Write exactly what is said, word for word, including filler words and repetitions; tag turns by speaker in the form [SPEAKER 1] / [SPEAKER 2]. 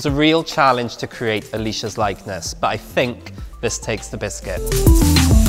[SPEAKER 1] was a real challenge to create Alesha's likeness, but I think this takes the biscuit.